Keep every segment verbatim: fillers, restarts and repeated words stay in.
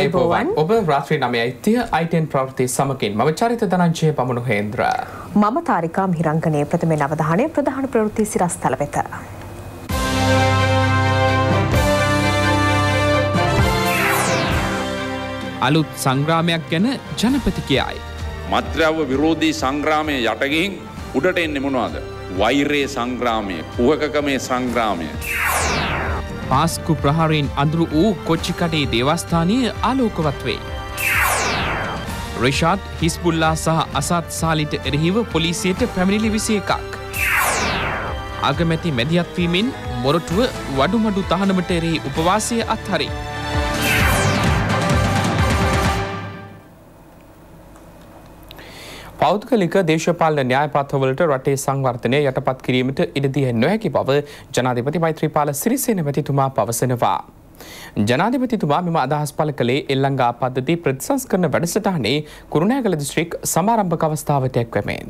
ආයුබෝවන් ඔබ රාත්‍රී නවයයි තිහ I ten ප්‍රවෘත්ති සමගින් මම චරිත ධනංජය පමුණු හේන්ද්‍ර මම තාරිකා මිහිරංගනේ ප්‍රථමයෙන් අවධානය ප්‍රධාන ප්‍රවෘත්ති සිරස්තල වෙත. අලුත් සංග්‍රාමයක් ගැන ජනපති කියයි. මත්ද්‍රව්‍ය විරෝධී සංග්‍රාමයේ යට ගිහින් උඩට එන්නේ මොනවද? වෛරයේ සංග්‍රාමය, කුහකකමේ සංග්‍රාමය. පාස්කු ප්‍රහාරයෙන් අඳුරු වූ කොච්චිකඩේ දේවස්ථානීය ආලෝකවත් වේ. රිෂාඩ් හිස්බුල්ලා සහ අසත් සාලිට එරෙහිව පොලිසියට පැමිණිලි විසි එකක්. අගමැති මැදිහත් වීමෙන් මොරටුව වඩුමඩු තහනමට එරෙහි උපවාසය අත්හරි. පෞද්ගලික දේශපාලන න්‍යායපත්‍රවලට රටේ සංවර්ධනය යටපත් කිරීමට ඉඩ දිය නොහැකි බව ජනාධිපති මෛත්‍රීපාල සිරිසේන මැතිතුමා පවසනවා. ජනාධිපතිතුමා මෙම අදහස් පළ කළේ එල්ලංගා පද්ධති ප්‍රතිසංස්කරණ වැඩසටහනේ කුරුණෑගල දිස්ත්‍රික් සමාරම්භක අවස්ථාවට එක්වමින්.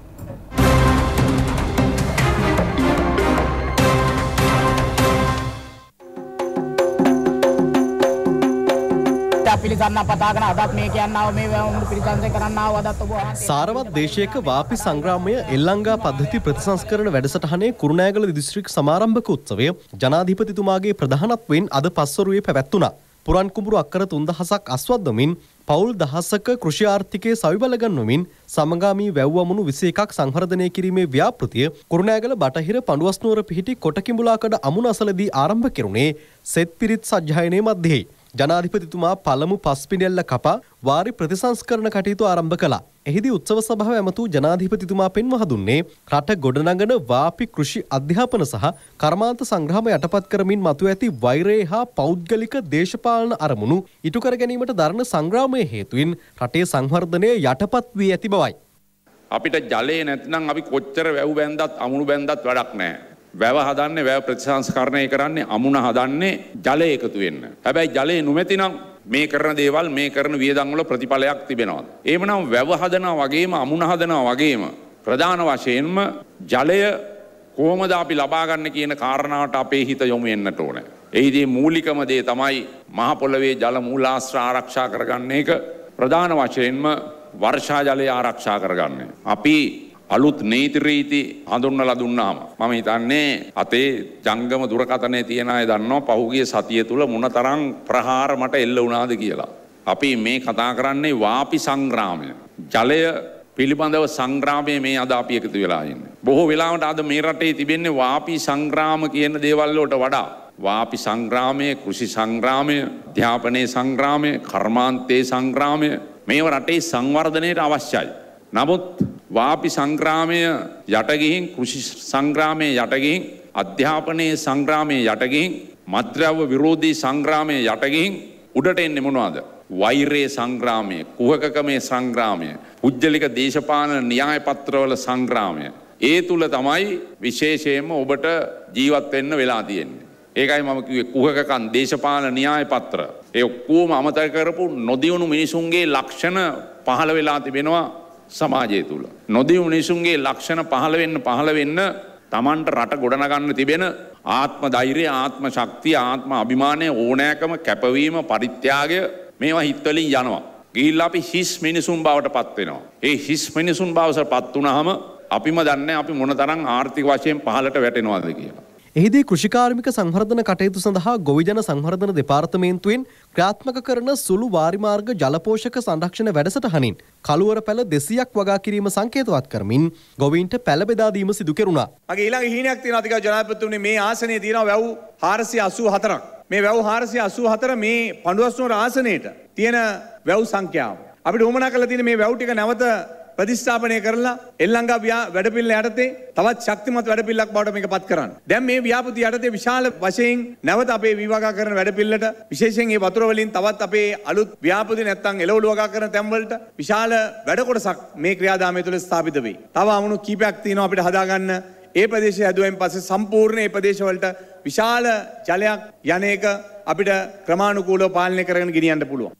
සාරවත් දේශයක වාපි සංග්‍රාමය එල්ලංගා පද්ධති ප්‍රතිසංස්කරණ වැඩසටහනේ කුරුණෑගල දිස්ත්‍රික් සමාරම්භක උත්සවය ජනාධිපතිතුමාගේ ප්‍රධානත්වයෙන් අද පස්වරුවේ පැවැත්වුණා. පුරන් කුඹුරු අක්කර තුන්දහසක් අස්වද්දමින් පවුල් දහසක කෘෂි ආර්ථිකයේ සවිබල ගන්වමින් සමගාමී වැව්වමුණු විසි එකක් සංවර්ධනය කිරීමේ ව්‍යාපෘතිය කුරුණෑගල බටහිර පඬුවස්නුවර පිහිටි කොටකිඹුලාකඩ අමුණ අසලදී ආරම්භ කෙරුණේ සෙත් පිරිත් සජ්ජායනයේ මැදෙහි. ජනාධිපතිතුමා පළමු පස්පිනෙල්ල කපා වාරි ප්‍රතිසංස්කරණ කටයුතු ආරම්භ කළා. එහිදී උත්සව සභාව ඇමතු ජනාධිපතිතුමා පෙන්වා දුන්නේ රට ගොඩනගන වාපි කෘෂි අධ්‍යාපන සහ කර්මාන්ත සංග්‍රහම යටපත් කරමින් මතුව ඇති වෛරයේ හා පෞද්ගලික දේශපාලන අරමුණු ඉටු කර ගැනීමට දරන සංග්‍රාමයේ හේතුවෙන් රටේ සංවර්ධනය යටපත් වී ඇති බවයි. අපිට ජලය නැත්නම් අපි කොච්චර වැව් බැන්දත් අමුණු බැන්දත් වැඩක් නැහැ. වැව හදන්නේ වැව ප්‍රතිසංස්කරණය කරන්නේ අමුණ හදන්නේ ජලය එකතු වෙන්න. හැබැයි ජලය නොමැති නම් මේ කරන දේවල් මේ කරන වියදම් වල ප්‍රතිඵලයක් තිබෙනවා. එහෙමනම් වැව හදනවා වගේම අමුණ හදනවා වගේම ප්‍රධාන වශයෙන්ම ජලය කොහොමද අපි ලබා ගන්න කියන කාරණාවට අපේ හිත යොමු වෙන්නට ඕනේ. එහිදී මූලිකම දේ තමයි මහ පොළවේ ජල මූලාශ්‍ර ආරක්ෂා කරගන්න එක. ප්‍රධාන වශයෙන්ම වර්ෂා ජලය ආරක්ෂා කරගන්න. අපි අලුත් නීති රීති හඳුන්වලා දුන්නාම මම හිතන්නේ අතේ ජංගම දුරකථනයේ තියන අය දන්නවා පහුගිය සතිය තුල මොනතරම් ප්‍රහාර මට එල්ල වුණාද කියලා. අපි මේ කතා කරන්නේ වාපි සංග්‍රාමය. ජලය පිළිබඳව සංග්‍රාමයේ මේ අද අපි එකතු වෙලා ඉන්නේ. බොහෝ වෙලාවට අද මේ රටේ තිබෙන්නේ වාපි සංග්‍රාම කියන දේවල් වලට වඩා වාපි සංග්‍රාමය, කෘෂි සංග්‍රාමය, අධ්‍යාපනයේ සංග්‍රාමය, කර්මාන්තයේ සංග්‍රාමය මේව රටේ සංවර්ධනයට අවශ්‍යයි. නමුත් වාපි සංග්‍රාමය යට ගිහින් කෘෂි සංග්‍රාමය යට ගිහින් අධ්‍යාපනයේ සංග්‍රාමය යට ගිහින් මත්ද්‍රව්‍ය විරෝධී සංග්‍රාමය යට ගිහින් උඩට එන්නේ මොනවද? වෛරයේ සංග්‍රාමය, කුහකකමේ සංග්‍රාමය, පුජ්‍යලික දේශපාලන න්‍යාය පත්‍රවල සංග්‍රාමය. ඒ තුල තමයි විශේෂයෙන්ම ඔබට ජීවත් වෙන්න වෙලා තියෙන්නේ. ඒකයි මම කිව්වේ කුහකකම් දේශපාලන න්‍යාය පත්‍ර. ඒ ඔක්කොම අමතක කරපු නොදියුණු මිනිසුන්ගේ ලක්ෂණ පහළ වෙලා තිබෙනවා සමාජය තුළ. නොදියුණු මිනිසුන්ගේ ලක්ෂණ පහළ වෙන්න පහළ වෙන්න Tamanට රට ගොඩනගන්න තිබෙන ආත්ම ධෛර්යය, ආත්ම ශක්තිය, ආත්ම අභිමානය, ඕනෑකම, කැපවීම, පරිත්‍යාගය මේවා හිතවලින් යනවා. ගිහිල්ලා අපි හිස් මිනිසුන් බවට පත් වෙනවා. ඒ හිස් මිනිසුන් බවට පත් වුණාම අපිම දන්නේ අපි මොනතරම් ආර්ථික වශයෙන් පහළට වැටෙනවද කියලා. එහිදී කෘෂිකාර්මික සංවර්ධන කටයුතු සඳහා ගොවිජන සංවර්ධන දෙපාර්තමේන්තුවෙන් ක්‍රියාත්මක කරන සුළු වාරිමාර්ග ජලපෝෂක සංරක්ෂණ වැඩසටහනින් කළුවර පැල දෙසීයක් වගා කිරීම සංකේතවත් කරමින් ගොවීන්ට පැල බෙදා දීම සිදු කෙරුණා. මගේ ඊළඟ හීනයක් තියෙනවා අධිකාරී ජනාධිපතිතුමනි මේ ආසනයේ තියෙනවා වැව් හාරසිය අසූ හතරක්. මේ වැව් හාරසිය අසූ හතර මේ පඬුවස්නුවර ආසනයේට තියෙන වැව් සංඛ්‍යාව. අපිට උවමනා කරලා තියෙන මේ වැව් ටික නැවත ප්‍රතිස්ථාපනය කරලා එල්ලංගා වැඩපිළිවෙල යටතේ තවත් ශක්තිමත් වැඩපිළිවෙලක් බවට මේක පත් කරන්න. දැන් මේ ව්‍යාපෘතිය යටතේ විශාල වශයෙන් නැවත අපේ විවාහක කරන වැඩපිළිවෙලට විශේෂයෙන් මේ වතුර වලින් තවත් අපේ අලුත් ව්‍යාපෘති නැත්තම් එළවලු වගා කරන තැන් වලට විශාල වැඩ කොටසක් මේ ක්‍රියාදාමය තුළ ස්ථාපිත වෙයි. තව අමුණු කීපයක් තියෙනවා අපිට හදාගන්න. ඒ ප්‍රදේශය හැදුවෙන් පස්සේ සම්පූර්ණ ඒ ප්‍රදේශ වලට විශාල ජලයක් යන එක අපිට ක්‍රමානුකූලව පාලනය කරගෙන ගෙනියන්න පුළුවන්.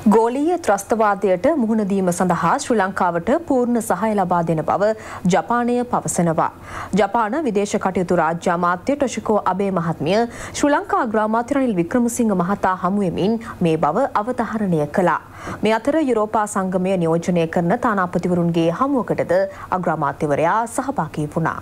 ගෝලීය ත්‍රස්තවාදයට මුහුණ දීම සඳහා ශ්‍රී ලංකාවට පූර්ණ සහාය ලබා දෙන බව ජපානය පවසනවා. ජපාන විදේශ කටයුතු රාජ්‍ය අමාත්‍ය ටොෂිකෝ අබේ මහත්මිය ශ්‍රී ලංකා අග්‍රාමාත්‍ය රනිල් වික්‍රමසිංහ මහතා හමු වෙමින් මේ බව අවධාරණය කළා. මේ අතර යුරෝපා සංගමය නියෝජනය කරන තානාපතිවරුන්ගේ හමුවකටද අග්‍රාමාත්‍යවරයා සහභාගී වුණා.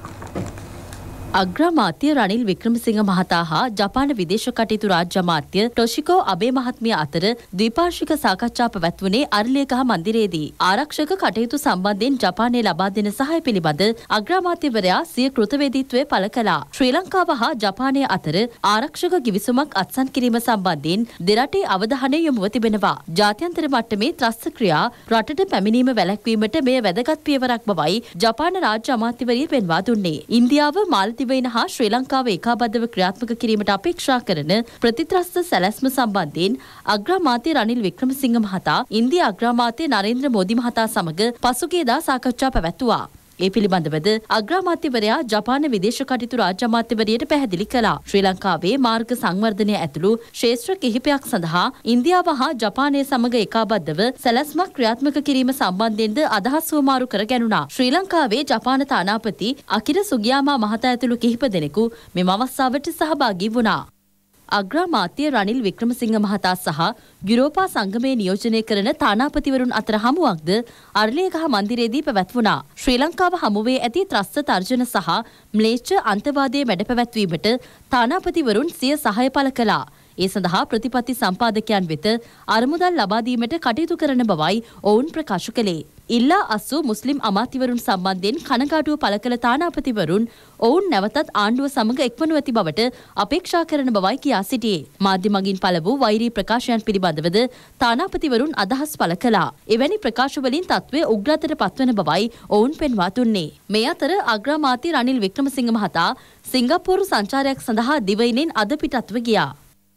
අග්‍රාමාත්‍ය රනිල් වික්‍රමසිංහ මහතා හා ජපාන විදේශ කටයුතු රාජ්‍ය අමාත්‍ය ටොෂිකෝ අබේ මහත්මිය අතර ද්විපාර්ශ්වික සාකච්ඡා පැවැත්වුණේ අරලියගහ මන්දිරයේදී. ආරක්ෂක කටයුතු සම්බන්ධයෙන් ජපානය ලබා දෙන සහාය පිළිබඳ අග්‍රාමාත්‍යවරයා සිය කෘතවේදීත්වය පළ කළා. ශ්‍රී ලංකාව හා ජපානය අතර ආරක්ෂක ගිවිසුමක් අත්සන් කිරීම සම්බන්ධයෙන් දෙරටේ අවධානය යොමුව තිබෙනවා. ජාත්‍යන්තර මට්ටමේ ත්‍රස්ත ක්‍රියා රටට පැමිණීම වැළැක්වීමට මෙය වැදගත් පියවරක් බවයි ජපාන රාජ්‍ය අමාත්‍යවරිය පෙන්වා දුන්නේ. ඉන්දියාව මාලදිව දිවයින හා ශ්‍රී ලංකාව ඒකාබද්ධව ක්‍රියාත්මක කිරීමට අපේක්ෂා කරන ප්‍රතිත්‍රස්ත සැලැස්ම සම්බන්ධයෙන් අග්‍රාමාත්‍ය රනිල් වික්‍රමසිංහ මහතා ඉන්දිය අග්‍රාමාත්‍ය නරේන්ද්‍ර මෝදි මහතා සමග පසුගියදා සාකච්ඡා පැවැත්වුවා. ඒ පිළිබඳවද අග්‍රාමාත්‍යවරයා ජපාන විදේශ කටයුතු රාජ්‍ය අමාත්‍යවරියට පැහැදිලි කළා. ශ්‍රී ලංකාවේ මාර්ග සංවර්ධනය ඇතුළු ක්ෂේත්‍ර කිහිපයක් සඳහා ඉන්දියාව හා ජපානය සමග ඒකාබද්ධව සැලැස්මක් ක්‍රියාත්මක කිරීම සම්බන්ධයෙන්ද අදහස් හුවමාරු කර ගැනුණා. ශ්‍රී ලංකාවේ ජපාන තානාපති අකිර සුගියාමා මහතා ඇතුළු කිහිප දෙනෙකු මෙම අවස්ථාවට සහභාගී වුණා. අග්‍රාමාත්‍ය රනිල් වික්‍රමසිංහ මහතා සහ යුරෝපා සංගමයේ නියෝජනය කරන තානාපතිවරුන් අතර හමුවක්ද අරලියගහ මන්දිරයේදී පැවැත්වුණා. ශ්‍රී ලංකාව හමුවේ ඇති ත්‍රස්ත තර්ජන සහ ම්ලේච්ඡ අන්තවාදයේ මැඩ පැවැත්වීමට තානාපතිවරුන් සිය සහාය පළ කළා. ඒ සඳහා ප්‍රතිපත්ති සම්පාදකයන් වෙත අරමුදල් ලබා දීමට කටයුතු කරන බවයි ඔවුන් ප්‍රකාශ කළේ. ඉල්ලා අස්සූ මුස්ලිම් අමාත්‍යවරුන් සම්බන්ධයෙන් කනගාටුව පළ කළ තානාපතිවරුන් ඔවුන් නැවතත් ආණ්ඩුව සමග එක්වනු ඇති බවට අපේක්ෂා කරන බවයි කියා සිටියේ. මාධ්‍ය මගින් පළ වූ වෛරී ප්‍රකාශයන් පිළිබඳවද තානාපතිවරුන් අදහස් පළ කළා. එවැනි ප්‍රකාශ වලින් තත්ත්වය උග්‍රතර පත්වන බවයි ඔවුන් පෙන්වා දුන්නේ. මේ අතර අග්‍රාමාත්‍ය රනිල් වික්‍රමසිංහ මහතා සිංගප්පූරු සංචාරයක් සඳහා දිවයිනෙන් අද පිටත්ව ගියා.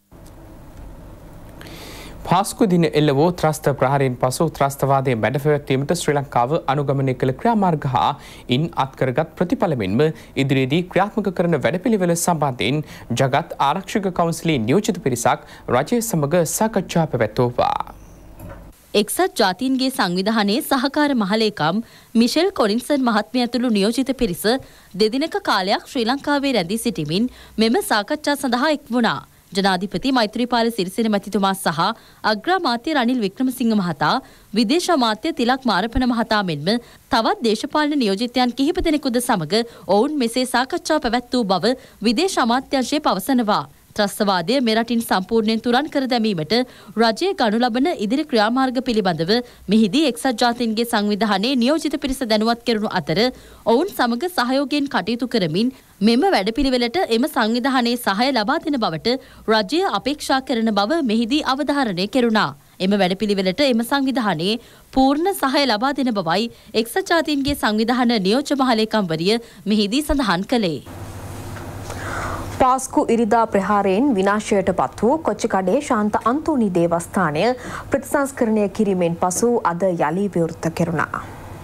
පාස්කු දින එල්ල වූ ත්‍රස්ත ප්‍රහාරයෙන් පසු ත්‍රස්තවාදය මැඩපැවැත්වීමට ශ්‍රී ලංකාව අනුගමනය කළ ක්‍රියාමාර්ග හා ඉන් අත්කරගත් ප්‍රතිඵල මෙන්ම ඉදිරියේදී ක්‍රියාත්මක කරන වැඩපිළිවෙල සම්බන්ධයෙන් ජගත් ආරක්ෂක කවුන්සිලේ නියෝජිත පිරිසක් රජය සමග සාකච්ඡා පැවැත්වුවා. එක්සත් ජාතීන්ගේ සංවිධානයේ සහකාර මහලේකම් මිෂෙල් කොරින්සන් මහත්මිය ඇතුළු නියෝජිත පිරිස දෙදිනක කාලයක් ශ්‍රී ලංකාවේ රැඳී සිටිමින් මෙම සාකච්ඡා සඳහා එක් වුණා. ජනාධිපති මෛත්‍රීපාල සිරිසේන මැතිතුමා සහ අග්‍රාමාත්‍ය රනිල් වික්‍රමසිංහ මහතා විදේශ අමාත්‍ය තිලක් මාරපන මහතා මෙන්ම තවත් දේශපාලන නියෝජිතයන් කිහිප දෙනෙකුද සමග ඔවුන් මෙසේ සාකච්ඡා පැවැත් වූ බව විදේශ අමාත්‍යාංශය පවසනවා. ත්‍රස්තවාදය මෙරටින් සම්පූර්ණයෙන් තුරන් කර දැමීමට රජයේ ගනු ලබන ඉදිරි ක්‍රියාමාර්ග පිළිබඳව මෙහිදී එක්සත් ජාතීන්ගේ සංවිධානයේ නියෝජිත පිරිස දැනුවත් කෙරුණු අතර ඔවුන් සමග සහයෝගයෙන් කටයුතු කරමින් මෙම වැඩපිළිවෙලට එම සංවිධානයේ සහාය ලබා දෙන බවට රජය අපේක්ෂා කරන බව මෙහිදී අවධාරණය කෙරුණා. එම වැඩපිළිවෙලට එම සංවිධානයේ පූර්ණ සහාය ලබා දෙන බවයි එක්සත් ජාතීන්ගේ සංවිධාන නියෝජ්‍ය මහලේකම්වරිය මෙහිදී සඳහන් කළේ. පාස්කු ඉරිදා ප්‍රහාරයෙන් විනාශයට පත් වූ කොච්චිකඩේ ශාන්ත අන්තෝනි දේවස්ථානය ප්‍රතිසංස්කරණය කිරීමෙන් පසු අද යලි විවෘත කෙරුණා.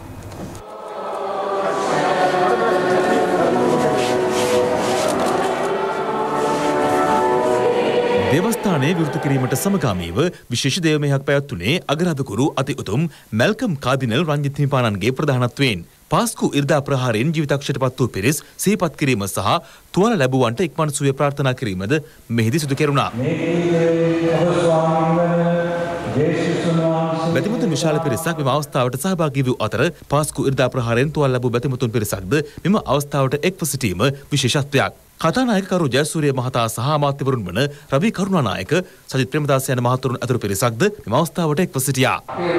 දේවස්ථානයේ විවෘත කිරීමට සමගාමීව විශේෂ දේවමෙහක් පැවැත්වුණේ අගරාධකරු අති උතුම් මැල්කම් කාදිනල් රංජිත් හිමිපාණන්ගේ ප්‍රධානත්වයෙන්. පාස්කු ඉරිදා ප්‍රහාරයෙන් ජීවිතක්ෂයට පත් වූ පිරිස් සිහිපත් කිරීම සහ තුවාල ලැබුවන්ට ඉක්මන් සුවය ප්‍රාර්ථනා කිරීමද මෙහිදී සිදු කෙරුණා. බැතිමුතුන් විශාල පිරිසක් මෙම අවස්ථාවට සහභාගී වූ අතර පාස්කු ඉරිදා ප්‍රහාරයෙන් තුවාල ලැබූ බැතිමුතුන් පිරිසක්ද මෙම අවස්ථාවට එක්ව සිටීම විශේෂත්වයක්. කතානායකකරු ජයසූරිය මහතා සහ අමාත්‍යවරුන් වන රවි කරුණානායක සජිත් ප්‍රේමදාස යන මහතුරුන් ඇතුළු පිරිසක්ද මෙම අවස්ථාවට එක්ව සිටියා.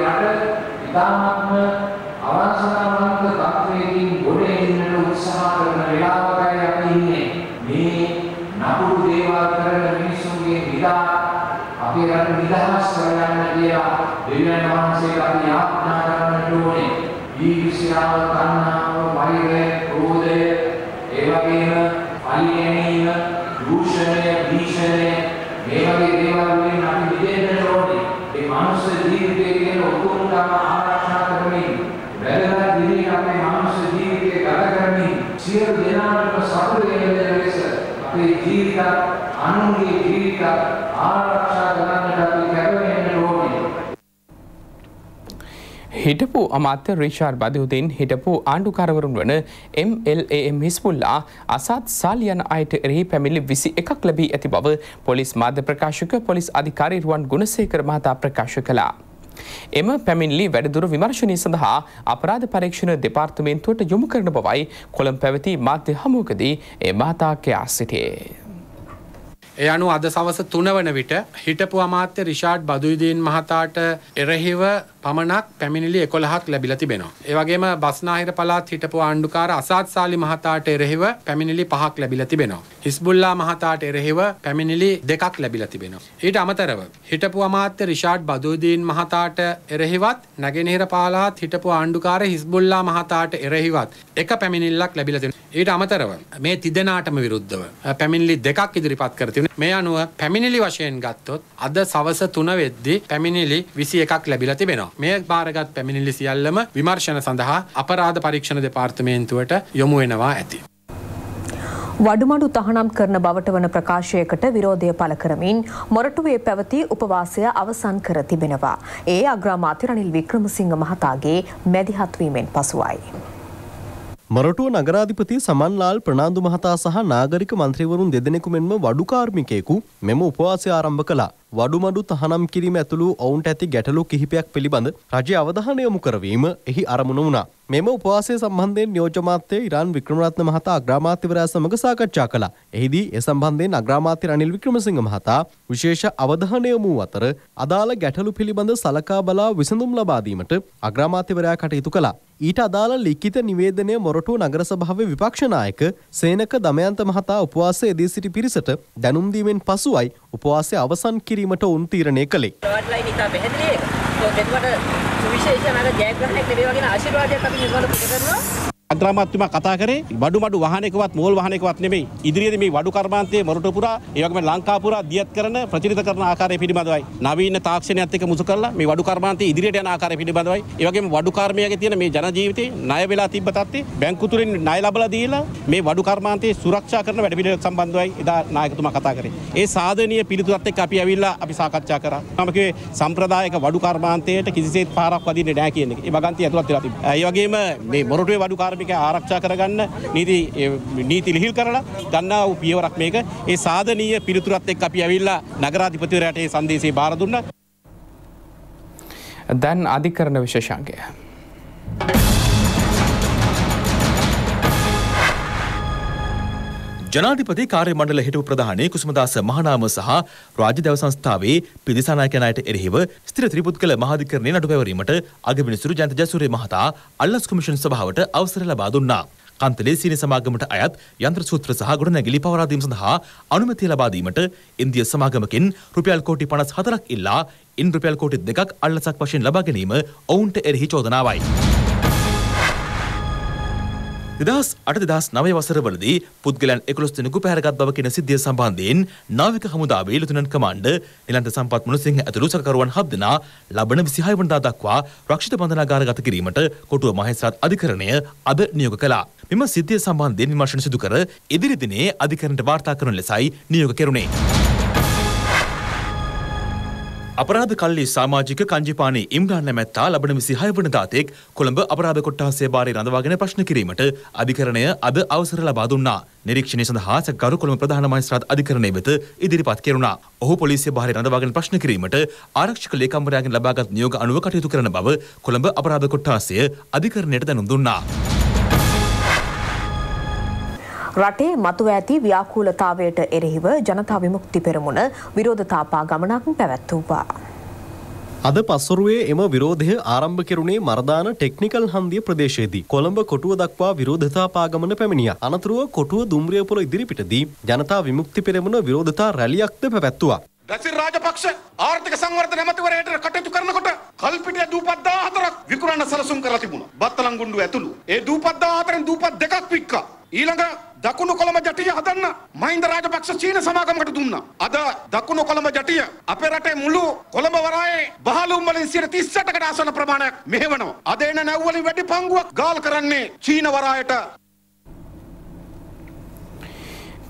අවසනාවන්ත තත්වයකින් ගොඩ එන්නට උත්සාහ කරන වෙලාවකයි අපි ඉන්නේ. මේ නපුරු දේවල් කරන මිනිසුන්ගේ විලා අපේ රට නිදහස් කරගන්න කියලා දෙවියන් වහන්සේට අපි යාඥා කරන්නට ඕනේ. ඊර්ෂ්‍යාව, තණ්හාව, වෛරය, ක්‍රෝධය, ඒ වගේම අලියැනීම, දූෂණය, භීෂණය මේ වගේ දේවල් වලින් අපි මිදෙන්න ඕනේ. ඒ මනුස්ස ජීවිතයේ තියෙන උතුම්කම ආරක්ෂා කරමින් වැදගත් විදිහට අපේ මානව ජීවිතය ගත කරමින් සියලු දෙනාටම සතුට දෙන ලෙස අපේ ජීවිත අනුන්ගේ ජීවිත ආරක්ෂා කරගන්නට අපි කැප වෙන්න ඕනේ. හිටපු අමාත්‍ය රිෂාඩ් බදියුදීන් හිටපු ආණ්ඩුකාරවරුන් වන එම් එල් ඒ එම් හිස්බුල්ලා අසත් සාලි යන අයට එරෙහි පැමිණිලි විසි එකක් ලැබී ඇති බව පොලිස් මාධ්‍ය ප්‍රකාශක පොලිස් අධිකාරී රුවන් ගුණසේකර මහතා ප්‍රකාශ කළා. එම පැමිණිලි වැඩිදුර විමර්ශනය සඳහා අපරාධ පරීක්ෂණ දෙපාර්තමේන්තුවට යොමු කරන බවයි කොළඹ පැවති මාධ්‍ය හමුවකදී ඒ මහතා කියා සිටියේ. ඒ අනුව අද සවස තුන වන විට හිටපු අමාත්‍ය රිෂාඩ් බදුයිදීන් මහතාට එරෙහිව පමණක් පැමිණිලි එකොළහක් ලැබිලා තිබෙනවා. ඒ වගේම බස්නාහිර පළාත් හිටපු ආණ්ඩුකාර අසාද් සාලි මහතාට එරෙහිව පැමිණිලි පහක් ලැබිලා තිබෙනවා. හිස්බුල්ලා මහතාට එරෙහිව පැමිණිලි දෙකක් ලැබිලා තිබෙනවා. ඊට අමතරව හිටපු අමාත්‍ය රිෂාඩ් බදුයිදීන් මහතාට එරෙහිවත් නැගෙනහිර පළාත් හිටපු ආණ්ඩුකාර හිස්බුල්ලා මහතාට එරෙහිවත් එක පැමිණිල්ලක් ලැබිලා තිබෙනවා. ඊට අමතරව මේ තිදෙනාටම විරුද්ධව පැමිණිලි දෙකක් ඉදිරිපත් කර තිබෙනවා. මේ අනුව පැමිණිලි වශයෙන් ගත්තොත් අද සවස තුන වෙද්දී පැමිණිලි විසි එකක් ලැබිලා තිබෙනවා. මේ බාරගත් පැමිණිලි සියල්ලම විමර්ශන සඳහා අපරාධ පරීක්ෂණ දෙපාර්තමේන්තුවට යොමු වෙනවා ඇති. වඩුමඩු තහනම් කරන බවට වන ප්‍රකාශයකට විරෝධය පළ කරමින් මොරටුවේ පැවති උපවාසය අවසන් කර තිබෙනවා. ඒ අග්‍රාමාත්‍ය රනිල් වික්‍රමසිංහ මහතාගේ මැදිහත් වීමෙන් පසුවයි. මොරටුව නගරාධිපති සමන්ලාල් ප්‍රනාන්දු මහතා සහ නාගරික මන්ත්‍රීවරුන් දෙදෙනෙකු මෙන්ම වඩු කාර්මිකයෙකු මෙම උපවාසය ආරම්භ කළා. වඩුමඩු තහනම් කිරීම ඇතුළු ඔවුන්ට ඇති ගැටලු කිහිපයක් පිළිබඳ රජය අවධානය යොමු කරවීම එහි අරමුණ වුණා. මෙම උපවාසය සම්බන්ධයෙන් නියෝජ්‍ය අමාත්‍ය ඉරාන් වික්‍රමරත්න මහතා අග්‍රාමාත්‍යවරයා සමග සාකච්ඡා කළා. එහිදී ඒ සම්බන්ධයෙන් අග්‍රාමාත්‍ය රනිල් වික්‍රමසිංහ මහතා විශේෂ අවධානය යොමු අතර අදාළ ගැටලු පිළිබඳ සලකා බලා විසඳුම් ලබා දීමට අග්‍රාමාත්‍යවරයා කටයුතු කළා. ඊට අදාළ ලිඛිත නිවේදනය මොරටුව නගර සභාවේ විපක්ෂ නායක සේනක දමයන්ත මහතා උපවාසයේ දී සිටි පිරිසට දැනුම් දීමෙන් පසුවයි උපවාසය අවසන් කිරීමට උන් තීරණය කළේ. අග්‍රාමාත්‍යතුමා කතා කරේ වඩු මඩු වාහනයකවත් මෝල් වාහනයකවත් නෙමෙයි ඉදිරියේදී මේ වඩු කර්මාන්තයේ මොරටු පුරා ඒ වගේම ලංකා පුරා දියත් කරන ප්‍රචලිත කරන ආකාරය පිළිබඳවයි නවීන තාක්ෂණයත් එක්ක මුසු කරලා මේ වඩු කර්මාන්තයේ ඉදිරියට යන ආකාරය පිළිබඳවයි ඒ වගේම වඩු කර්මයගේ තියෙන මේ ජන ජීවිතේ ණය වෙලා තිබ්බ තත්ත්වේ බැංකු තුලින් ණය ලබලා දීලා මේ වඩු කර්මාන්තයේ සුරක්ෂා කරන වැඩ පිළිවෙලක් සම්බන්ධවයි එදා නායකතුමා කතා කරේ. ඒ සාධනීය පිළිතුරත් එක්ක අපි ඇවිල්ලා අපි සාකච්ඡා කරා. මම කිව්වේ සම්ප්‍රදායික වඩු කර්මාන්තයට කිසිසේත් පාරක් වදින්නේ නැහැ කියන එක. ඒ වගන්තිය ඇතුළත් වෙලා තිබ්බා. ඒ වගේම මේ මොරටුවේ වඩු කාර්මිකයා ආරක්ෂා කරගන්න නීති නීති ලිහිල් කරලා ගන්නා වූ පියවරක් මේක. ඒ සාධනීය පිළිතුරත් එක්ක අපි ඇවිල්ලා නගරාධිපතිවරයාට ඒ සංදේශය බාර දුන්නා. දැන් අධිකරණ විශේෂාංගය. ජනාධිපති කාර්ය මණ්ඩල හිටපු ප්‍රධානී කුසුමදාස මහනාම සහ රාජ්‍ය දේව සංස්ථාවේ පිරිසානායකයන් අයට එරෙහිව ස්ථිර ත්‍රිපුද්ගල මහාධිකරණයේ නඩු පැවරීමට අගවිනිසුරු ජයන්ත ජයසූරිය මහතා අල්ලස් කොමිෂන් සභාවට අවසර ලබා දුන්නා. කන්තලේ සීනි සමාගමට අයත් යන්ත්‍ර සූත්‍ර සහ ගොඩනැගිලි පවරා දීම සඳහා අනුමැතිය ලබා දීමට ඉන්දිය සමාගමකින් රුපියල් කෝටි පනස් හතරක් ඉල්ලා ඉන් රුපියල් කෝටි දෙකක් අල්ලසක් වශයෙන් ලබා ගැනීම ඔවුන්ට එරෙහි චෝදනාවයි. දෙදහස් අට දෙදහස් නවය වසරවලදී පුද්ගලයන් එකොළොස් දෙනෙකු පැහැරගත් බව කියන සිද්ධිය සම්බන්ධයෙන් නාවික හමුදාවේ ලෙතනන්ට් කමාන්ඩර් නිලන්ත සම්පත් මුණසිංහ ඇතුළු සැකකරුවන් හත් දෙනා ලබන විසිහය වෙනිදා දක්වා රක්ෂිත බන්ධනාගාරගත කිරීමට කොටුව මහේස්ත්‍රාත් අධිකරණය අද නියෝග කළා. මෙම සිද්ධිය සම්බන්ධයෙන් විමර්ශන සිදු කර ඉදිරි දිනේ අධිකරණයට වාර්තා කරන ලෙසයි නියෝග කෙරුණේ. අපරාධ කල්ලි සමාජික කංජිපානි ඉම්රාන් නැමැත්තා ලබන විසිහය වෙනිදා තෙක් කොළඹ අපරාධ කොට්ටාසය භාරයේ රඳවාගෙන ප්‍රශ්න කිරීමට අධිකරණය අද අවසර ලබා දුන්නා. නිරීක්ෂණය සඳහා සැකකරු කොළඹ ප්‍රධාන මහේස්ත්‍රාත් අධිකරණය වෙත ඉදිරිපත් කෙරුණා. ඔහු පොලිසිය භාරයේ රඳවාගෙන ප්‍රශ්න කිරීමට ආරක්ෂක ලේකම්වරයාගෙන් ලබාගත් නියෝග අනුව කටයුතු කරන බව කොළඹ අපරාධ කොට්ටාසය අධිකරණයට දැනුම් දුන්නා. රටේ මතුව ඇති ව්‍යාකූලතාවයට එරෙහිව ජනතා විමුක්ති පෙරමුණ විරෝධතාපා ගමනක් පැවැත්වුවා. අද පස්වරුවේ එම විරෝධය ආරම්භ කෙරුණේ මර්දාන ටෙක්නිකල් හන්දිය ප්‍රදේශයේදී. කොළඹ කොටුව දක්වා විරෝධතා පාගමන පැමිණියා. අනතුරුව කොටුව දුම්රියපොළ ඉදිරිපිටදී ජනතා විමුක්ති පෙරමුණ විරෝධතා රැලියක්ද පැවැත්වුවා. රසිල් රාජපක්ෂ ආර්ථික සංවර්ධන ඇමතිවරයාට කටයුතු කරනකොට කල්පිටිය දූපත් දාහතරක් විකුණන්න සැලසුම් කරලා තිබුණා. බත්තලංගුණ්ඩුව ඇතුළු. ඒ දූපත් දාහතරෙන් දූපත් දෙකක් වික්කා. ඊළඟ දකුණු කොළඹ ජටිය හදන්න මහින්ද රාජපක්ෂ චීන සමාගමකට දුන්නා. අද දකුණු කොළඹ ජටිය අපේ රටේ මුළු කොළඹ වරායේ බහලුම් වලින් සියයට තිස් අටකට ආසන්න ප්‍රමාණයක් මෙහෙවනවා. අද එන නැව් වලින් වැඩි පංගුවක් ගාල් කරන්නේ චීන වරායට.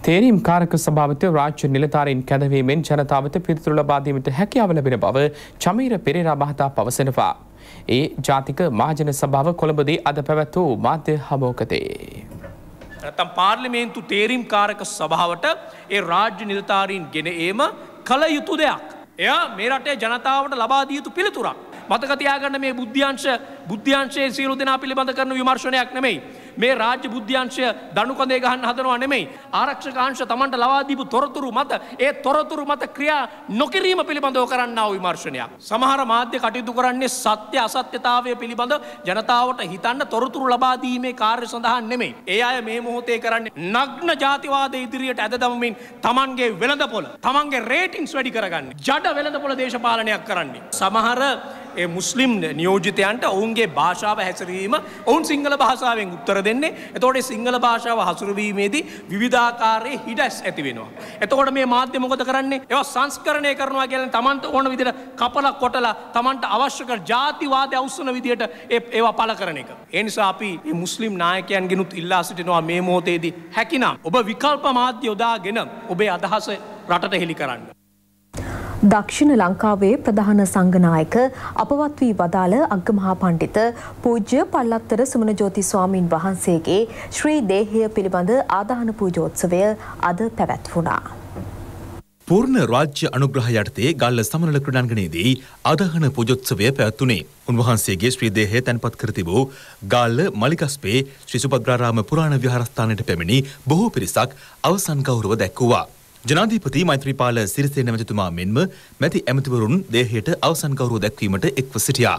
තේරීම් කාරක සභාවට රාජ්‍ය නිලධාරීන් කැඳවීමෙන් ජනතාවට පිළිතුරු ලබා දීමට හැකියාව ලැබෙන බව චමීර පෙරේරා මහතා පවසනවා. ඒ ජාතික මහජන සභාව කොළඹදී අද පැවැත් වූ මාධ්‍ය හමුවකදී නැත්නම් පාර්ලිමේන්තු තේරීම් කාරක සභාවට ඒ රාජ්‍ය නිලධාරීන් ගෙන ඒම කළ යුතු දෙයක්. එයා මේ රටේ ජනතාවට ලබා දිය යුතු පිළිතුරක්. මතක තියාගන්න මේ බුද්ධ්‍යංශ බුද්ධ්‍යංශයේ සියලු දෙනා පිළිබඳ කරන විමර්ශනයක් නෙමෙයි. මේ රාජ්‍ය බුද්ධ්‍යංශය දණු කඳේ ගහන්න හදනවා නෙමෙයි. ආරක්ෂක අංශ Tamanට ලබා දීපු තොරතුරු මත ඒ තොරතුරු මත ක්‍රියා නොකිරීම පිළිබඳව කරන්නා වූ විමර්ශනයක්. සමහර මාධ්‍ය කටයුතු කරන්නේ සත්‍ය අසත්‍යතාවය පිළිබඳ ජනතාවට හිතන්න තොරතුරු ලබා දීමේ කාර්ය සඳහා නෙමෙයි. ඒ අය මේ මොහොතේ කරන්නේ නග්න ජාතිවාදයේ ඉදිරියට ඇද දමමින් Tamanගේ වෙළඳපොළ, Tamanගේ රේටින්ග්ස් වැඩි කරගන්නේ. ජඩ වෙළඳපොළ දේශපාලනයක් කරන්නේ. සමහර ඒ මුස්ලිම් නියෝජිතයන්ට ඔවුන්ගේ භාෂාව හැසිරීම ඔවුන් සිංහල භාෂාවෙන් උත්තර දෙන්නේ. එතකොට සිංහල භාෂාව හසුරුවීමේදී විවිධාකාරයේ හිඩස් ඇති වෙනවා. එතකොට මේ මාධ්‍ය මොකද කරන්නේ? ඒවා සංස්කරණය කරනවා කියලා තමන්ට ඕන විදිහට කපලා කොටලා තමන්ට අවශ්‍ය කර ජාතිවාදය අවසන විදිහට ඒවා පළ කරන එක. ඒ නිසා අපි මේ මුස්ලිම් නායකයන්ගෙනුත් ඉල්ලා සිටිනවා මේ මොහොතේදී හැකිනම් ඔබ විකල්ප මාධ්‍ය යොදාගෙන ඔබේ අදහස රටට හෙළි කරන්න. දක්ෂිණ ලංකාවේ ප්‍රධාන සංඝනායක අපවත් වී වදාළ අග්ගමහා පණ්ඩිත පූජ්‍ය පල්ලත්තර සුමනජෝති ස්වාමින් වහන්සේගේ ශ්‍රී දේහය පිළිබඳ ආදාන පූජෝත්සවය අද පැවැත්වුණා. පූර්ණ රාජ්‍ය අනුග්‍රහ යටතේ ගල්ල සමනල ක්‍රීඩාංගණයේදී ආදාන පූජෝත්සවය පැවැත්වුණේ. උන්වහන්සේගේ ශ්‍රී දේහය තැන්පත් කර තිබූ ගාල්ල මලිකස්පේ ශ්‍රී සුභද්‍රාරාම පුරාණ විහාරස්ථානයට පැමිණි බොහෝ පිරිසක් අවසන් ගෞරව දැක්වුවා. ජනාධිපති මෛත්‍රීපාල සිරිසේන මැතිතුමා මෙන්ම මැති ඇමතිවරුන් දේහයට අවසන් ගෞරව දැක්වීමට එක්ව සිටියා.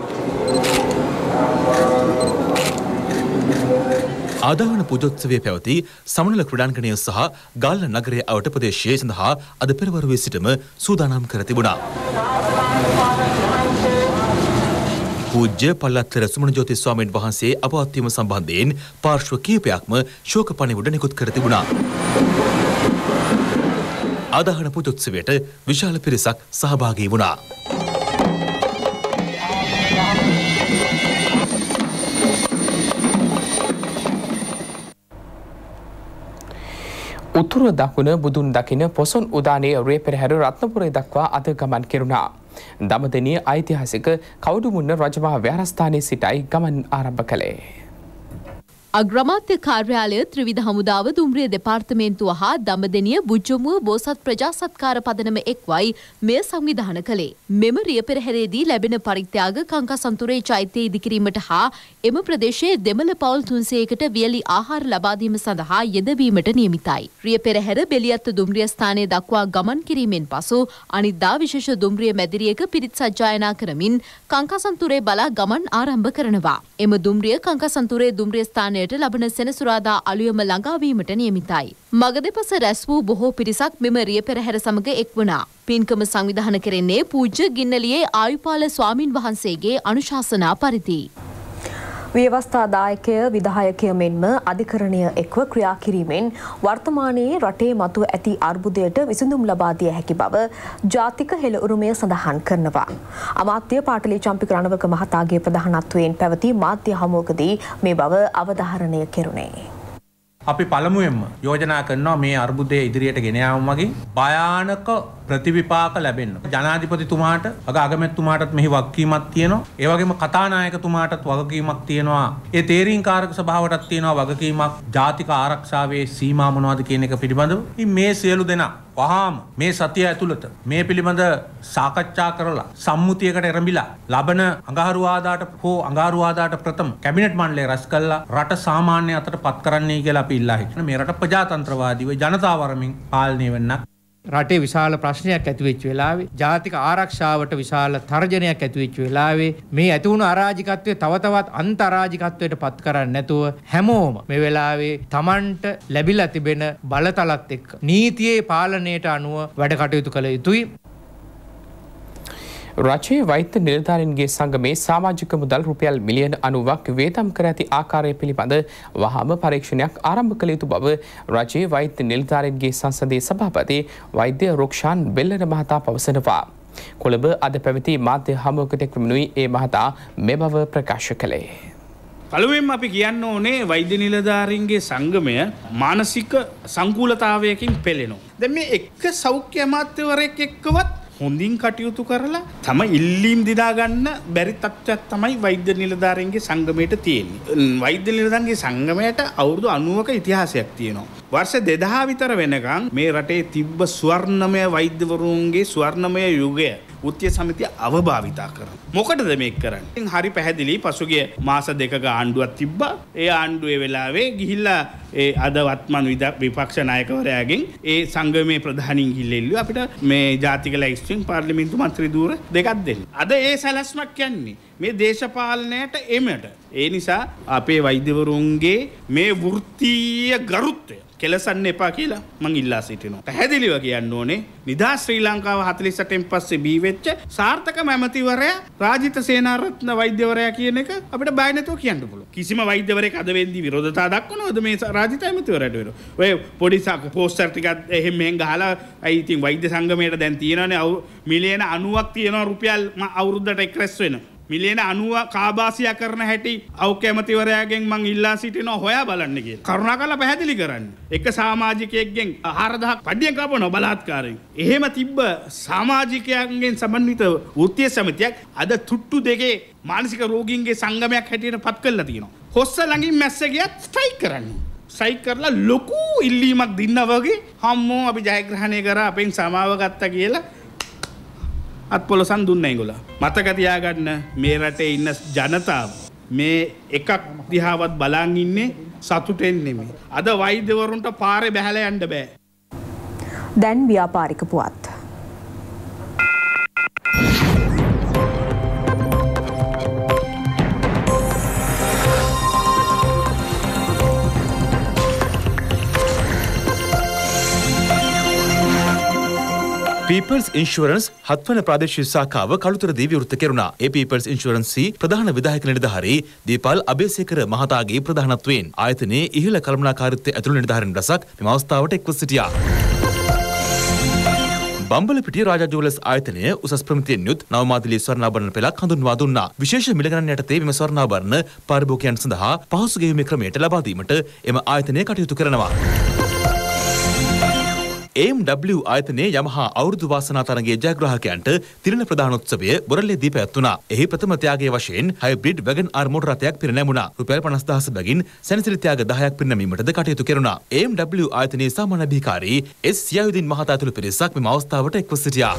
ආදාන පූජෝත්සවය පැවති සමනල ක්‍රීඩාංගණය සහ ගාල්ල නගරයේ අවට ප්‍රදේශයේ සඳහා අද පෙරවරුවේ සිටම සූදානම් කර තිබුණා. පූජ්‍ය පල්ලත්තර සුමනජෝති ස්වාමීන් වහන්සේ අපවත් වීම සම්බන්ධයෙන් පාර්ශ්ව කීපයක්ම ශෝක පණිවුඩ නිකුත් කර තිබුණා. ආදාහන පූජෝත්සවයට විශාල පිරිසක් සහභාගී වුණා. උතුරු දකුණ බුදුන් දකින පොසොන් උදානයේ රේ පෙරහැර රත්නපුරය දක්වා අද ගමන් කෙරුණා. දඹදෙණිය ඓතිහාසික කවුඩුමුන්න රජමහා විහාරස්ථානයේ සිටයි ගමන් ආරම්භ කළේ. අග්‍රාමාත්‍ය කාර්යාලය ත්‍රිවිධ හමුදාව දුම්රිය දෙපාර්තමේන්තුව හා දඹදෙණිය බුජ්ජමුව බෝසත් ප්‍රජා සත්කාර පදනම එක්වයි මෙය සංවිධාන කළේ. මෙම රිය පෙරහැරේදී ලැබෙන පරිත්‍යාග කංකසන්තුරේ චෛත්‍යය ඉදිකිරීමට හා එම ප්‍රදේශයේ දෙමළ පවුල් තුන්සියයකට වියලි ආහාර ලබා දීම සඳහා යෙදවීමට නියමිතයි. රිය පෙරහැර බෙලියත්ත දුම්රිය ස්ථානයේ දක්වා ගමන් කිරීමෙන් පසු අනිද්දා විශේෂ දුම්රිය මැදිරියක පිරිත් සජ්ජායනා කරමින් කංකසන්තුරේ බලා ගමන් ආරම්භ කරනවා. එම දුම්රිය කංකසන්තුරේ දුම්රිය ස්ථානයේ ලබන සෙනසුරාදා අලුයම ළඟාවීමට නියමිතයි. මග දෙපස රැස් වූ බොහෝ පිරිසක් මෙම රිය පෙරහැර සමග එක් වුණා. පින්කම සංවිධාන කෙරෙන්නේ පූජ්‍ය ගින්නලියේ ආයුපාල ස්වාමින් වහන්සේගේ අනුශාසනා පරිදි. ව්‍යවස්ථාදායකය විධායකය මෙන්ම අධිකරණය එක්ව ක්‍රියා කිරීමෙන් වර්තමානයේ රටේ මතු ඇති අර්බුදයට විසඳුම් ලබා දිය හැකි බව ජාතික හෙළ උරුමය සඳහන් කරනවා. අමාත්‍ය පාටලී චම්පික රණවක මහතාගේ ප්‍රධානත්වයෙන් පැවති මාධ්‍ය හමුවකදී මේ බව අවධාරණය කෙරුණේ. අපි පළමුවෙන්ම යෝජනා කරනවා මේ අර්බුදය ඉදිරියට ගෙන යාම මගින් භයානක ප්‍රතිවිපාක ලැබෙන්න. ජනාධිපතිතුමාට අග අගමැතිතුමාටත් මෙහි වගකීමක් තියෙනවා. ඒ වගේම කතානායකතුමාටත් වගකීමක් තියෙනවා. ඒ තේරීම් කාරක සභාවටත් තියෙනවා වගකීමක්. ජාතික ආරක්ෂාවේ සීමා මොනවද කියන එක පිළිබඳව. ඉතින් මේ සියලු දෙනා වහාම මේ සතිය ඇතුළත මේ පිළිබඳ සාකච්ඡා කරලා සම්මුතියකට එරඹිලා ලබන අඟහරුවාදාට හෝ අඟහරුවාදාට ප්‍රථම කැබිනට් මණ්ඩලය රැස් කළා රට සාමාන්‍ය අතට පත් කරන්නයි කියලා අපි ඉල්ලා හිටිනවා. මේ රට ප්‍රජාතන්ත්‍රවාදීව ජනතාවරමින් පාලනය වෙන්න. රටේ විශාල ප්‍රශ්නයක් ඇති වෙච්ච වෙලාවේ ජාතික ආරක්ෂාවට විශාල තර්ජනයක් ඇති වෙච්ච වෙලාවේ මේ ඇති වුණු අරාජිකත්වය තව තවත් අන්ත අරාජිකත්වයට පත් කරන්නේ නැතුව හැමෝම මේ වෙලාවේ Tamanට ලැබිලා තිබෙන බලතලත් එක්ක නීතියේ පාලනයට අනුව වැඩ කටයුතු කළ යුතුයි. රජයේ වෛද්‍ය නිලධාරීන්ගේ සංගමේ සමාජික මුදල් රුපියල් මිලියන අනූවක් වේදම් කර ඇති ආකාරය පිළිබඳ වහාම පරීක්ෂණයක් ආරම්භ කළ යුතු බව රජයේ වෛද්‍ය නිලධාරීන්ගේ සංසදීය සභාපති වෛද්‍ය රොක්ෂාන් බෙල්ලර මහතා පවසනවා. කොළඹ අද පැවති මාධ්‍ය හමුවකට එක්වනුයි ඒ මහතා මේ බව ප්‍රකාශ කළේ. පළමුවෙන්ම අපි කියන්න ඕනේ වෛද්‍ය නිලධාරීන්ගේ සංගමය මානසික සංකූලතාවයකින් පෙළෙනවා. දැන් මේ එක සෞඛ්‍ය අමාත්‍යවරයෙක් එක්කවත් හොඳින් කටයුතු කරලා තම ඉල්ලීම් දිනා ගන්න බැරි තත්ත්වයක් තමයි වෛද්‍ය නිලධාරීන්ගේ සංගමයට තියෙන්නේ. වෛද්‍ය නිලධාරීන්ගේ සංගමයට අවුරුදු අනූවක ඉතිහාසයක් තියෙනවා. වර්ෂ දෙදහස් විතර වෙනකන් මේ රටේ තිබ්බ ස්වර්ණමය වෛද්‍යවරුන්ගේ ස්වර්ණමය යුගය උත්ය සමිතිය අවභාවිතා කරනවා. මොකටද මේක කරන්නේ? ඉතින් හරි පැහැදිලි පසුගිය මාස දෙකක ආණ්ඩුවක් තිබ්බා. ඒ ආණ්ඩුවේ වෙලාවේ ගිහිල්ලා ඒ අද වත්මන් විපක්ෂ නායකවරයාගෙන් ඒ සංගමේ ප්‍රධානීන් ගිහිල්ලා අපිට මේ ජාතික ලැයිස්තුවෙන් පාර්ලිමේන්තු මන්ත්‍රී ධූර දෙකක් දෙන්න. අද ඒ සැලැස්මක් යන්නේ මේ දේශපාලනයට එමෙට. ඒ නිසා අපේ වෛද්‍යවරුන්ගේ මේ වෘත්තීය ගරුත්වය කෙලසන්න එපා කියලා මං ඉල්ලා සිටිනවා. පැහැදිලිව කියන්න ඕනේ නිදහස් ශ්‍රී ලංකාව හතළිස් අටෙන් පස්සේ බී වෙච්ච සාර්ථකම ඇමතිවරයා රාජිත සේනාරත්න වෛද්‍යවරයා කියන එක අපිට බය නැතුව කියන්න පුළුවන්. කිසිම වෛද්‍යවරයෙක් අද වෙන්දී විරෝධතා දක්වනවද මේ රාජිත ඇමතිවරයාට වෙන? ඔය පොඩි පෝස්ටර් ටිකක් එහෙම මෙහෙන් ගහලා අයි ඉතින් වෛද්‍ය සංගමයට දැන් තියෙනවානේ මිලියන අනූවක් තියෙනවා රුපියල් අවුරුද්දට එක් රැස් වෙන. මිලියන අනූව කාබාසියා කරන හැටි අවුක ඇමතිවරයාගෙන් මං ඉල්ලා සිටිනවා හොයා බලන්න කියලා. කරුණාකරලා පැහැදිලි කරන්න. එක සමාජිකයෙක්ගෙන් හාරදහක් පඩියෙන් කපනවා බලාත්කාරයෙන්. එහෙම තිබ්බ සමාජිකයන්ගෙන් සමන්විත වෘත්තීය සමිතියක් අද තුට්ටු දෙකේ මානසික රෝගීන්ගේ සංගමයක් හැටියට පත් කරලා තියෙනවා. හොස්ස ළඟින් මැස්ස ගියත් ස්ට්‍රයික් කරන්නේ. ස්ට්‍රයික් කරලා ලොකු ඉල්ලීමක් දින්නා වගේ හම්මෝ අපි ජයග්‍රහණය කරා අපෙන් සමාව ගත්තා කියලා අත් පොලසන් දුන්න ඒගොල්ලෝ. මතක තියාගන්න මේ රටේ ඉන්න ජනතාව මේ එකක් දිහාවත් බලන් ඉන්නේ සතුටෙන් නෙමෙයි. අද වෛද්‍යවරුන්ට පාරේ බැහැලා යන්න බෑ. දැන් ව්‍යාපාරික පුවත්. පීපල්ස් ඉන්ශුරන්ස් හත්වන ප්‍රාදේශීය ශාඛාව කළුතරදී විවෘත කෙරුණා. ඒ පීපල්ස් ඉන්ශුරන්සි ප්‍රධාන විධායක නිලධාරී දීපල් අබේසේකර මහතාගේ ප්‍රධානත්වයෙන් ආයතනයේ ඉහළ කළමනාකාරීත්වය ඇතුළු නිලධාරීන් රැසක් මෙම අවස්ථාවට එක්ව සිටියා. බම්බලපිටිය රාජා ජුවලර්ස් ආයතනය උසස් ප්‍රමිතියෙන් යුත් නවමාදිලී ස්වර්ණාභරණ පෙළක් හඳුන්වා දුන්නා. විශේෂ මිල ගණන් යටතේ මෙම ස්වර්ණාභරණ පාරිභෝගිකයන් සඳහා පහසු ගෙවීමේ ක්‍රමයට ලබා දීමට එම ආයතනය කටයුතු කරනවා. ඒ එම් ඩබ්ලිව් ආයතනයේ යමහා අවුරුදු වාසනා තරගයේ ජයග්‍රාහකයන්ට තිරණ ප්‍රදානෝත්සවය බොරැල්ලේදී පැවැත්වුණා. එහි ප්‍රථම ත්‍යාගයේ වශයෙන් හයිබ්‍රිඩ් වැගන් ආර් මෝටර රථයක් පිරිනැමුණා. රුපියල් පනස් දහස බැගින් සැනසිලි ත්‍යාග දහයක් පිරිනැමීමටද කටයුතු කෙරුණා. ඒ එම් ඩබ්ලිව් ආයතනයේ සාමාන්‍ය අධිකාරී එස් සියායුදීන් මහතා ඇතුළු පිරිසක් මෙම අවස්ථාවට එක්ව සිටියා.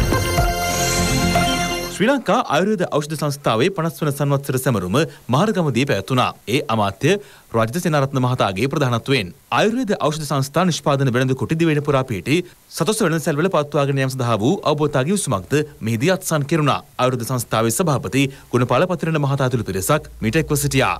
ශ්‍රී ලංකා ආයුර්වේද ඖෂධ සංස්ථාවේ පනස් වන සංවත්සර සැමරුම මහරගමදී පැවැත්වුණා. ඒ අමාත්‍ය රාජිත සේනාරත්න මහතාගේ ප්‍රධානත්වයෙන් ආයුර්වේද ඖෂධ සංස්ථා නිෂ්පාදන වෙළඳ කොට දිවයින පුරා පිහිටි සතොස් වෙළඳසැල්වල පවත්වාගෙන යාම සඳහා වූ අවබෝධතාවී උසුමක්ද මෙහිදී අත්සන් කෙරුණා. ආයුර්වේද සංස්ථාවේ සභාපති ගුණපාල පතිරණ මහතා ඇතුළු පිරිසක් මීට එක්ව සිටියා.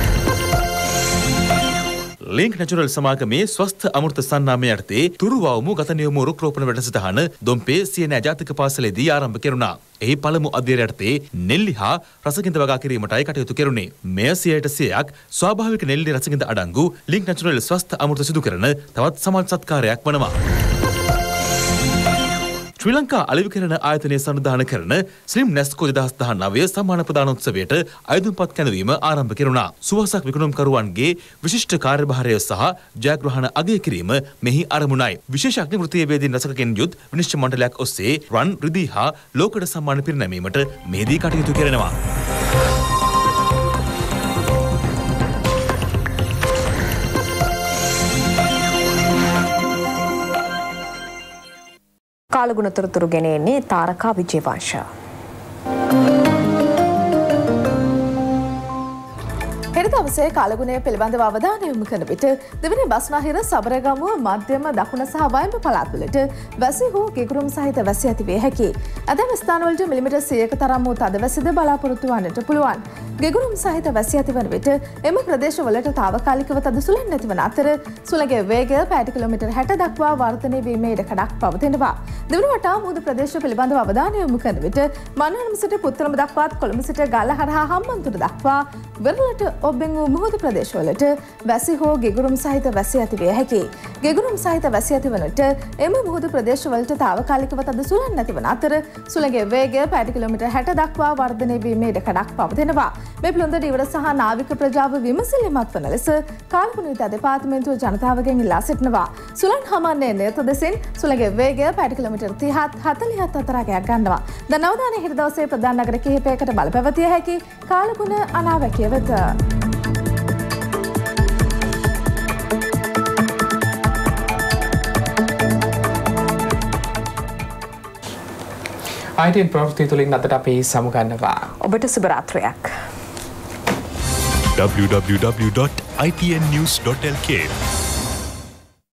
ලින්ක් නැචරල් සමාගමේ ස්වස්ථ අමෘත සන්නාමය යටතේ තුරුවවුමු ගත නියම රුක් රෝපණ වැඩසටහන දොම්පේ සියනෑ ජාතික පාසලේදී ආරම්භ කෙරුණා. එහි පළමු අධ්‍යයනය යටතේ නෙල්ලි හා රසගින්ද වගා කිරීමටයි කටයුතු කෙරුණේ. මෙය සියයට සියයක් ස්වාභාවික නෙල්ලි රසගින්ද අඩංගු ලින්ක් නැචරල් ස්වස්ථ අමෘත සිදු කරන තවත් සමාජ සත්කාරයක් වනවා. ශ්‍රී ලංකා අලෙවිකරණ ආයතනය සංවිධානය කරන ස්ලිම් නැස්කෝ දෙදහස් දහනවය සම්මාන ප්‍රදානෝත්සවයට අයදුම්පත් කැඳවීම ආරම්භ කෙරුණා. සුවසක් විකුණුම්කරුවන්ගේ විශිෂ්ට කාර්යභාරය සහ ජයග්‍රහණ අගය කිරීම මෙහි අරමුණයි. විශේෂඥ වෘත්තීයවේදීන් රසකකින් යුත් විනිශ්චය මණ්ඩලයක් ඔස්සේ රන් රිදී හා ලෝකඩ සම්මාන පිරිනැමීමට මෙහිදී කටයුතු කෙරෙනවා. කාලගුණ තොරතුරු ගෙන එන්නේ තාරකා විජේවංශ. හෙට දවසේ කාලගුණය පිළිබඳව අවධානය යොමු කරන විට දෙවනි බස්නාහිර සබරගමුව මධ්‍යම දකුණ සහ වයඹ පළාත්වලට වැසි හෝ ගිගුරුම් සහිත වැසි ඇති වේ හැකියි. ඇතැම් ස්ථානවලට මිලිමීටර් සියයක තරම් වූ තද වැසිද බලාපොරොත්තු වන්නට පුළුවන්. ගිගුරුම් සහිත වැසි ඇතිවන විට එම ප්‍රදේශවලට తాවකාලිකව තද සුළං නැතිවන අතර සුළඟේ වේගය පැයට කිලෝමීටර් හැට දක්වා වර්ධනය වීමේ ඉඩකඩක් පවතිනවා. දෙවන වටා මුහුදු ප්‍රදේශ පිළිබඳව අවධානය යොමු කරන විට මන්නාරම සිට පුත්තලම දක්වාත් කොළඹ සිට ගල්ල හරහා හම්බන්තොට දක්වා වෙරළට ඔබ්බෙන් බිඳවැටෙන් වූ මුහුදු ප්‍රදේශවලට වැසි හෝ ගෙගුරුම් සහිත වැසි ඇතිවිය හැකියි. ගෙගුරුම් සහිත වැසි ඇතිවනට එම මුහුදු ප්‍රදේශවලට තාවකාලිකව තද සුළං නැතිවන අතර සුළඟේ වේගය පැයට කිලෝමීටර් හැට දක්වා වර්ධනය වීමේ ඉඩකඩක් පවතිනවා. මේ පිළිබඳව ඉවර සහ නාවික ප්‍රජාව විමසිලිමත් වන ලෙස කාලගුණිත දෙපාර්තමේන්තුව ජනතාවගෙන් ඉල්ලා සිටිනවා. සුළං හමන්නේ නියත දෙසින් සුළඟේ වේගය පැයට කිලෝමීටර් තිහත් හතළිහත් අතර අගයක් ගන්නවා. දැන් අවධානය හිර දවසේ ප්‍රධාන නගර කිහිපයකට බල පැවතිය හැකි කාලගුණ අනාවැකිය වෙත. ආයිටින් ප්‍රවෘත්ති තුලින් අදට අපි සමුගන්නවා. ඔබට සුබ රාත්‍රියක්. w w w dot i t n news dot l k